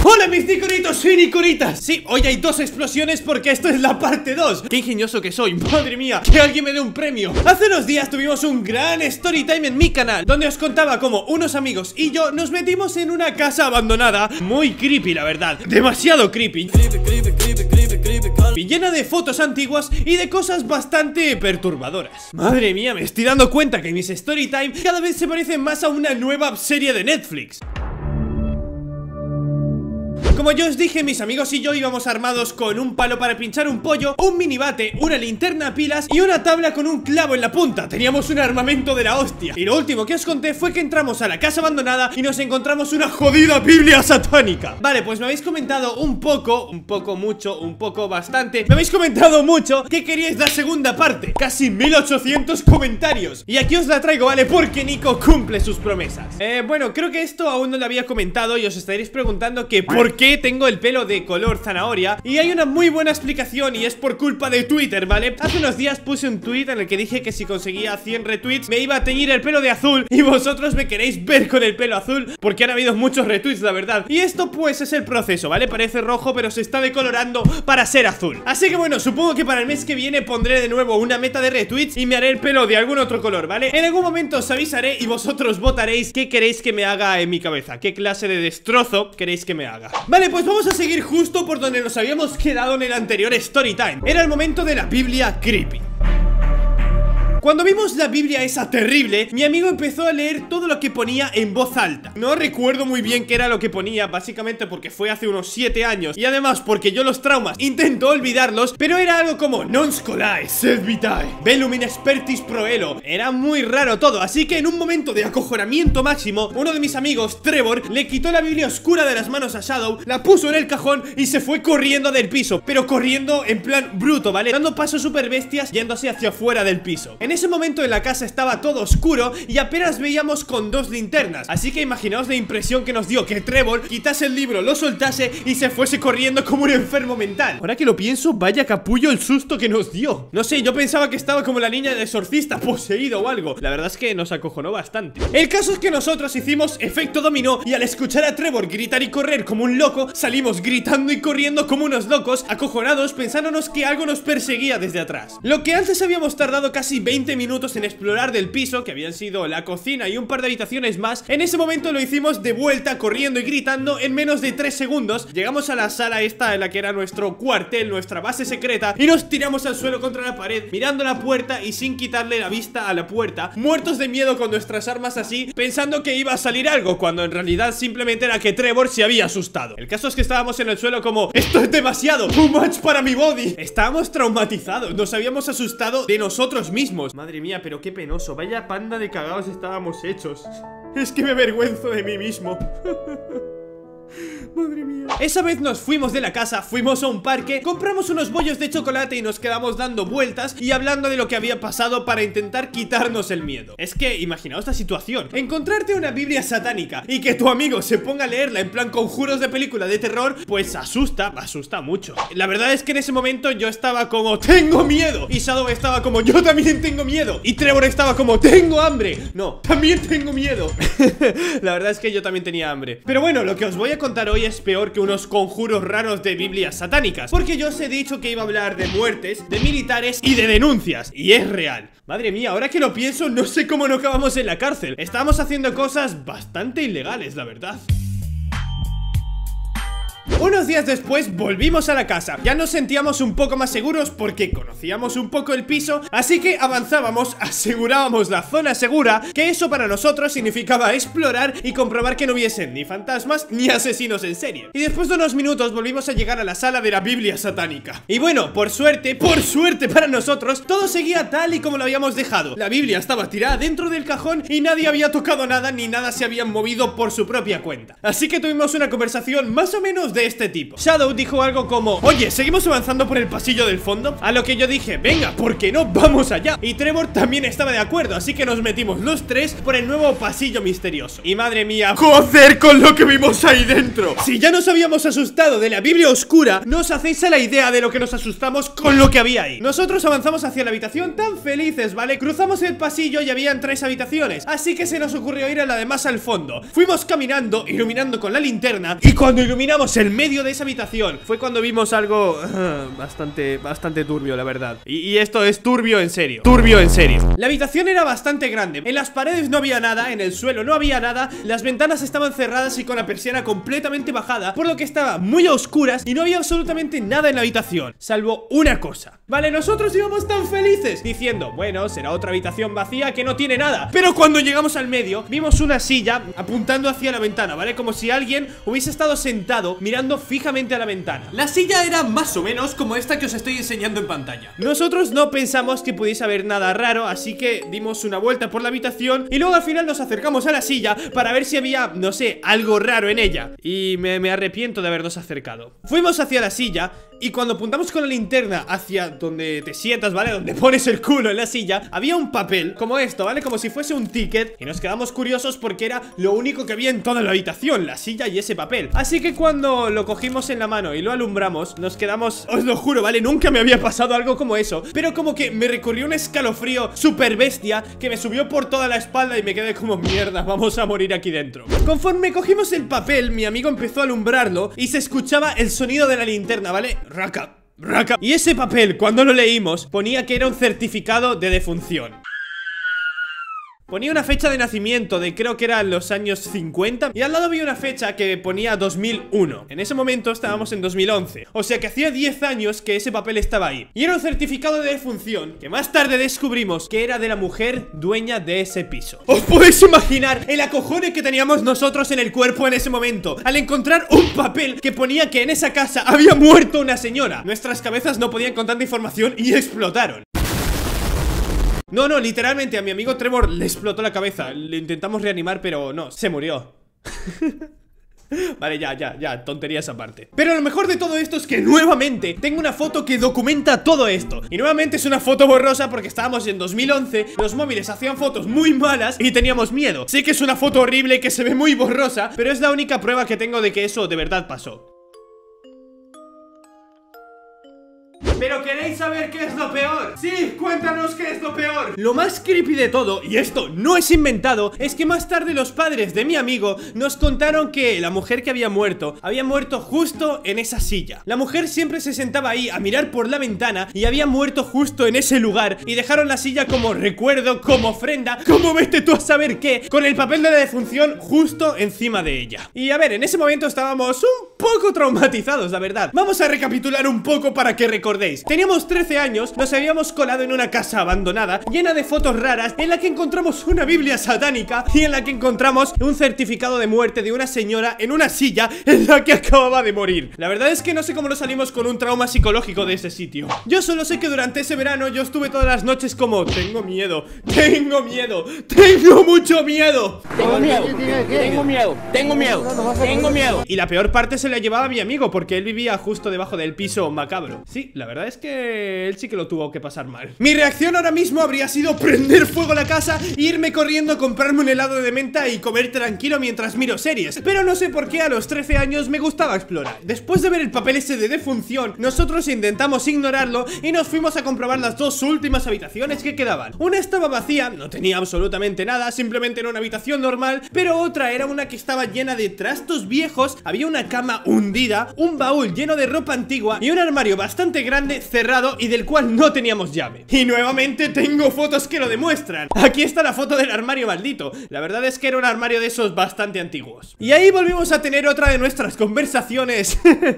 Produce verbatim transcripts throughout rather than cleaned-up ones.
Hola mis nicoritos y nicoritas. Sí, hoy hay dos explosiones porque esto es la parte dos. Qué ingenioso que soy, madre mía, que alguien me dé un premio. Hace unos días tuvimos un gran story time en mi canal, donde os contaba cómo unos amigos y yo nos metimos en una casa abandonada. Muy creepy, la verdad, demasiado creepy, creepy, creepy, creepy, creepy, creepy, creepy. Llena de fotos antiguas y de cosas bastante perturbadoras. Madre mía, me estoy dando cuenta que mis story time cada vez se parecen más a una nueva serie de Netflix. Como yo os dije, mis amigos y yo íbamos armados con un palo para pinchar un pollo, un minibate, una linterna a pilas y una tabla con un clavo en la punta. Teníamos un armamento de la hostia. Y lo último que os conté fue que entramos a la casa abandonada y nos encontramos una jodida Biblia satánica. Vale, pues me habéis comentado un poco, un poco mucho, un poco bastante. Me habéis comentado mucho que queríais la segunda parte. Casi mil ochocientos comentarios. Y aquí os la traigo, ¿vale? Porque Nico cumple sus promesas. Eh, bueno, creo que esto aún no lo había comentado y os estaréis preguntando que ¿por qué tengo el pelo de color zanahoria? Y hay una muy buena explicación y es por culpa de Twitter, ¿vale? Hace unos días puse un tweet en el que dije que si conseguía cien retweets me iba a teñir el pelo de azul. Y vosotros me queréis ver con el pelo azul porque han habido muchos retweets, la verdad. Y esto pues es el proceso, ¿vale? Parece rojo pero se está decolorando para ser azul. Así que bueno, supongo que para el mes que viene pondré de nuevo una meta de retweets y me haré el pelo de algún otro color, ¿vale? En algún momento os avisaré y vosotros votaréis qué queréis que me haga en mi cabeza, qué clase de destrozo queréis que me haga. Vale, pues vamos a seguir justo por donde nos habíamos quedado en el anterior story time. Era el momento de la Biblia creepy. Cuando vimos la Biblia esa terrible, mi amigo empezó a leer todo lo que ponía en voz alta. No recuerdo muy bien qué era lo que ponía, básicamente porque fue hace unos siete años y además porque yo los traumas intento olvidarlos, pero era algo como non scolae sed vitae velum in expertis proelo. Era muy raro todo, así que en un momento de acojonamiento máximo, uno de mis amigos, Trevor, le quitó la Biblia oscura de las manos a Shadow, la puso en el cajón y se fue corriendo del piso, pero corriendo en plan bruto, ¿vale? Dando pasos super bestias, yéndose hacia afuera del piso. En ese momento en la casa estaba todo oscuro y apenas veíamos con dos linternas, así que imaginaos la impresión que nos dio que Trevor quitase el libro, lo soltase y se fuese corriendo como un enfermo mental. Ahora que lo pienso, vaya capullo el susto que nos dio. No sé, yo pensaba que estaba como la niña del exorcista, poseído o algo. La verdad es que nos acojonó bastante. El caso es que nosotros hicimos efecto dominó y al escuchar a Trevor gritar y correr como un loco, salimos gritando y corriendo como unos locos, acojonados, pensándonos que algo nos perseguía desde atrás. Lo que antes habíamos tardado casi veinte minutos en explorar del piso, que habían sido la cocina y un par de habitaciones más, en ese momento lo hicimos de vuelta, corriendo y gritando en menos de tres segundos. Llegamos a la sala esta en la que era nuestro cuartel, nuestra base secreta, y nos tiramos al suelo contra la pared, mirando la puerta y sin quitarle la vista a la puerta, muertos de miedo con nuestras armas así, pensando que iba a salir algo, cuando en realidad simplemente era que Trevor se había asustado. El caso es que estábamos en el suelo como esto es demasiado, too much para mi body. Estábamos traumatizados, nos habíamos asustado de nosotros mismos. Madre mía, pero qué penoso, vaya panda de cagados estábamos hechos. Es que me avergüenzo de mí mismo. Madre mía. Esa vez nos fuimos de la casa, fuimos a un parque, compramos unos bollos de chocolate y nos quedamos dando vueltas y hablando de lo que había pasado para intentar quitarnos el miedo. Es que imaginaos la situación, encontrarte una Biblia satánica y que tu amigo se ponga a leerla en plan conjuros de película de terror, pues asusta, asusta mucho. La verdad es que en ese momento yo estaba como ¡tengo miedo! Y Shadow estaba como ¡yo también tengo miedo! Y Trevor estaba como ¡tengo hambre! No, también tengo miedo. La verdad es que yo también tenía hambre. Pero bueno, lo que os voy a contar hoy es peor que unos conjuros raros de Biblias satánicas, porque yo os he dicho que iba a hablar de muertes, de militares y de denuncias, y es real. Madre mía, ahora que lo pienso, no sé cómo no acabamos en la cárcel. Estábamos haciendo cosas bastante ilegales, la verdad. Unos días después volvimos a la casa. Ya nos sentíamos un poco más seguros porque conocíamos un poco el piso, así que avanzábamos, asegurábamos la zona segura, que eso para nosotros significaba explorar y comprobar que no hubiesen ni fantasmas ni asesinos en serie. Y después de unos minutos volvimos a llegar a la sala de la Biblia satánica. Y bueno, por suerte, por suerte para nosotros, todo seguía tal y como lo habíamos dejado. La Biblia estaba tirada dentro del cajón y nadie había tocado nada ni nada se había movido por su propia cuenta. Así que tuvimos una conversación más o menos de de este tipo. Shadow dijo algo como: oye, ¿seguimos avanzando por el pasillo del fondo? A lo que yo dije: venga, ¿por qué no? Vamos allá. Y Trevor también estaba de acuerdo, así que nos metimos los tres por el nuevo pasillo misterioso. Y madre mía, ¡joder con lo que vimos ahí dentro! Si ya nos habíamos asustado de la Biblia oscura, no os hacéis a la idea de lo que nos asustamos con lo que había ahí. Nosotros avanzamos hacia la habitación tan felices, ¿vale? Cruzamos el pasillo y habían tres habitaciones, así que se nos ocurrió ir a la de más al fondo. Fuimos caminando, iluminando con la linterna, y cuando iluminamos el medio de esa habitación fue cuando vimos algo uh, bastante, bastante turbio, la verdad. Y, y esto es turbio en serio. Turbio en serio. La habitación era bastante grande. En las paredes no había nada, en el suelo no había nada, las ventanas estaban cerradas y con la persiana completamente bajada, por lo que estaba muy a oscuras y no había absolutamente nada en la habitación, salvo una cosa. Vale, nosotros íbamos tan felices diciendo: bueno, será otra habitación vacía que no tiene nada. Pero cuando llegamos al medio, vimos una silla apuntando hacia la ventana, ¿vale? Como si alguien hubiese estado sentado mirando fijamente a la ventana. La silla era más o menos como esta que os estoy enseñando en pantalla. Nosotros no pensamos que pudiese haber nada raro, así que dimos una vuelta por la habitación y luego al final nos acercamos a la silla para ver si había, no sé, algo raro en ella. Y me, me arrepiento de habernos acercado. Fuimos hacia la silla y cuando apuntamos con la linterna hacia donde te sientas, ¿vale? Donde pones el culo en la silla, había un papel como esto, ¿vale? Como si fuese un ticket. Y nos quedamos curiosos porque era lo único que había en toda la habitación, la silla y ese papel. Así que cuando lo cogimos en la mano y lo alumbramos, nos quedamos, os lo juro, ¿vale? Nunca me había pasado algo como eso, pero como que me recorrió un escalofrío súper bestia que me subió por toda la espalda y me quedé como: mierda, vamos a morir aquí dentro. Conforme cogimos el papel, mi amigo empezó a alumbrarlo y se escuchaba el sonido de la linterna, ¿vale? Raca, raca. Y ese papel, cuando lo leímos, ponía que era un certificado de defunción. Ponía una fecha de nacimiento de, creo que eran los años cincuenta, y al lado había una fecha que ponía dos mil uno. En ese momento estábamos en dos mil once, o sea que hacía diez años que ese papel estaba ahí. Y era un certificado de defunción que más tarde descubrimos que era de la mujer dueña de ese piso. ¿Os podéis imaginar el acojone que teníamos nosotros en el cuerpo en ese momento al encontrar un papel que ponía que en esa casa había muerto una señora? Nuestras cabezas no podían con tanta información y explotaron. No, no, literalmente a mi amigo Trevor le explotó la cabeza. Le intentamos reanimar, pero no, se murió. Vale, ya, ya, ya, tonterías aparte. Pero lo mejor de todo esto es que nuevamente tengo una foto que documenta todo esto. Y nuevamente es una foto borrosa porque estábamos en dos mil once, los móviles hacían fotos muy malas y teníamos miedo. Sé que es una foto horrible que se ve muy borrosa, pero es la única prueba que tengo de que eso de verdad pasó. ¿Pero queréis saber qué es lo peor? Sí, cuéntanos qué es lo peor. Lo más creepy de todo, y esto no es inventado, es que más tarde los padres de mi amigo nos contaron que la mujer que había muerto, había muerto justo en esa silla. La mujer siempre se sentaba ahí a mirar por la ventana y había muerto justo en ese lugar, y dejaron la silla como recuerdo, como ofrenda, como vete tú a saber qué, con el papel de la defunción justo encima de ella. Y a ver, en ese momento estábamos un poco traumatizados, la verdad. Vamos a recapitular un poco para que recordéis. Teníamos trece años, nos habíamos colado en una casa abandonada llena de fotos raras, en la que encontramos una biblia satánica y en la que encontramos un certificado de muerte de una señora en una silla en la que acababa de morir. La verdad es que no sé cómo nos salimos con un trauma psicológico de ese sitio. Yo solo sé que durante ese verano yo estuve todas las noches como: tengo miedo, tengo miedo, tengo mucho miedo. Tengo miedo, tengo miedo, tengo miedo, tengo miedo. Y la peor parte se la llevaba a mi amigo porque él vivía justo debajo del piso macabro. Sí, la verdad es que él sí que lo tuvo que pasar mal. Mi reacción ahora mismo habría sido prender fuego a la casa e irme corriendo a comprarme un helado de menta y comer tranquilo mientras miro series. Pero no sé por qué a los trece años me gustaba explorar. Después de ver el papel ese de defunción, nosotros intentamos ignorarlo y nos fuimos a comprobar las dos últimas habitaciones que quedaban. Una estaba vacía, no tenía absolutamente nada, simplemente era una habitación normal, pero otra era una que estaba llena de trastos viejos, había una cama hundida, un baúl lleno de ropa antigua y un armario bastante grande cerrado y del cual no teníamos llave. Y nuevamente tengo fotos que lo demuestran. Aquí está la foto del armario maldito. La verdad es que era un armario de esos bastante antiguos. Y ahí volvimos a tener otra de nuestras conversaciones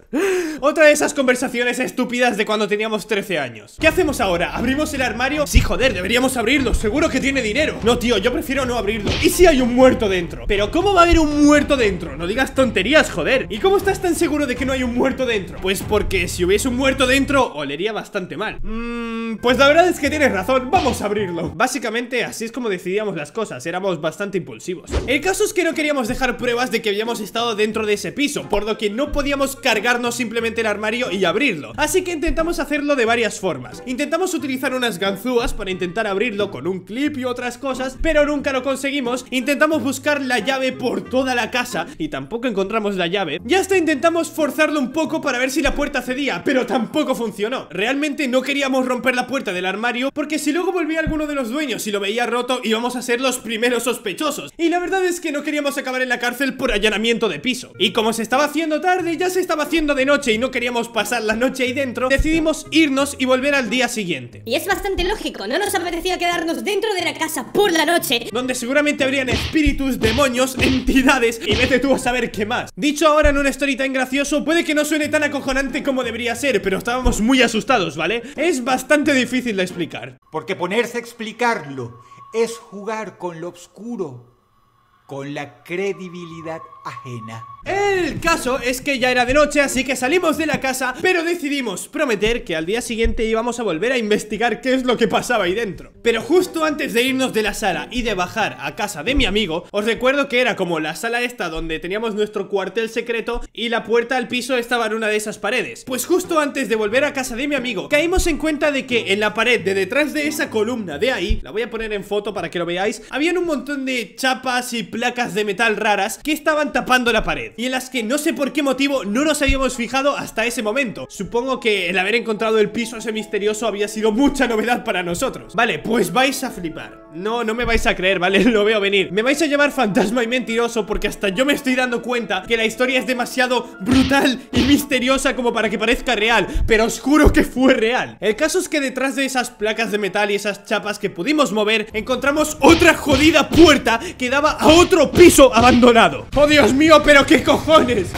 Otra de esas conversaciones estúpidas de cuando teníamos trece años. ¿Qué hacemos ahora? ¿Abrimos el armario? Sí, joder, deberíamos abrirlo, seguro que tiene dinero. No, tío, yo prefiero no abrirlo. ¿Y si hay un muerto dentro? Pero ¿cómo va a haber un muerto dentro? No digas tonterías, joder. ¿Y cómo estás tan seguro de que no hay un muerto dentro? Pues porque si hubiese un muerto dentro, olería bastante mal. Mmm, pues la verdad es que tienes razón, vamos a abrirlo. Básicamente así es como decidíamos las cosas, éramos bastante impulsivos. El caso es que no queríamos dejar pruebas de que habíamos estado dentro de ese piso, por lo que no podíamos cargarnos simplemente el armario y abrirlo. Así que intentamos hacerlo de varias formas. Intentamos utilizar unas ganzúas para intentar abrirlo con un clip y otras cosas, pero nunca lo conseguimos. Intentamos buscar la llave por toda la casa y tampoco encontramos la llave. Y hasta intentamos forzarlo un poco para ver si la puerta cedía, pero tampoco funcionó. Realmente no queríamos romper la puerta del armario, porque si luego volvía alguno de los dueños y lo veía roto, íbamos a ser los primeros sospechosos. Y la verdad es que no queríamos acabar en la cárcel por allanamiento de piso. Y como se estaba haciendo tarde, ya se estaba haciendo de noche y no queríamos pasar la noche ahí dentro, decidimos irnos y volver al día siguiente. Y es bastante lógico, no nos apetecía quedarnos dentro de la casa por la noche, donde seguramente habrían espíritus, demonios, entidades y vete tú a saber qué más. Dicho ahora en un story tan gracioso, puede que no suene tan acojonante como debería ser, pero estábamos muy asustados, ¿vale? Es bastante difícil de explicar. Porque ponerse a explicarlo es jugar con lo oscuro, con la credibilidad ajena. El caso es que ya era de noche, así que salimos de la casa, pero decidimos prometer que al día siguiente íbamos a volver a investigar qué es lo que pasaba ahí dentro. Pero justo antes de irnos de la sala y de bajar a casa de mi amigo, os recuerdo que era como la sala esta donde teníamos nuestro cuartel secreto y la puerta al piso estaba en una de esas paredes. Pues justo antes de volver a casa de mi amigo, caímos en cuenta de que en la pared de detrás de esa columna de ahí, la voy a poner en foto para que lo veáis, habían un montón de chapas y placas de metal raras que estaban tapando la pared, y en las que no sé por qué motivo no nos habíamos fijado hasta ese momento. Supongo que el haber encontrado el piso ese misterioso había sido mucha novedad para nosotros. Vale, pues vais a flipar. No, no me vais a creer, ¿vale? Lo veo venir. Me vais a llamar fantasma y mentiroso porque hasta yo me estoy dando cuenta que la historia es demasiado brutal y misteriosa como para que parezca real, pero os juro que fue real. El caso es que detrás de esas placas de metal y esas chapas que pudimos mover, encontramos otra jodida puerta que daba a otro piso abandonado. ¡Oh, Dios mío! ¡Pero qué cojones!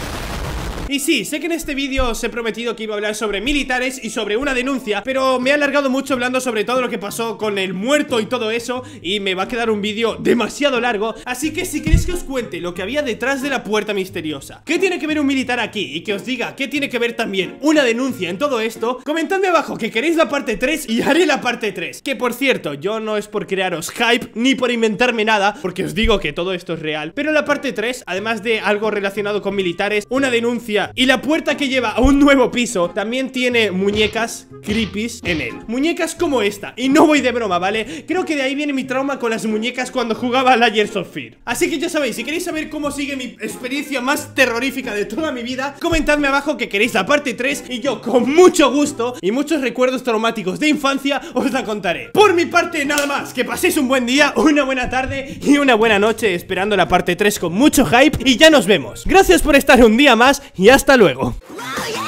Y sí, sé que en este vídeo os he prometido que iba a hablar sobre militares y sobre una denuncia, pero me he alargado mucho hablando sobre todo lo que pasó con el muerto y todo eso, y me va a quedar un vídeo demasiado largo. Así que si queréis que os cuente lo que había detrás de la puerta misteriosa, qué tiene que ver un militar aquí, y que os diga qué tiene que ver también una denuncia en todo esto, comentadme abajo que queréis la parte tres y haré la parte tres. Que por cierto, yo no es por crearos hype ni por inventarme nada, porque os digo que todo esto es real, pero la parte tres, además de algo relacionado con militares, una denuncia y la puerta que lleva a un nuevo piso, también tiene muñecas creepies en él. Muñecas como esta, y no voy de broma, ¿vale? Creo que de ahí viene mi trauma con las muñecas cuando jugaba a Layers of Fear. Así que ya sabéis, si queréis saber cómo sigue mi experiencia más terrorífica de toda mi vida, comentadme abajo que queréis la parte tres y yo con mucho gusto y muchos recuerdos traumáticos de infancia os la contaré. Por mi parte nada más, que paséis un buen día, una buena tarde y una buena noche esperando la parte tres con mucho hype y ya nos vemos. Gracias por estar un día más y hasta luego. Oh, yeah.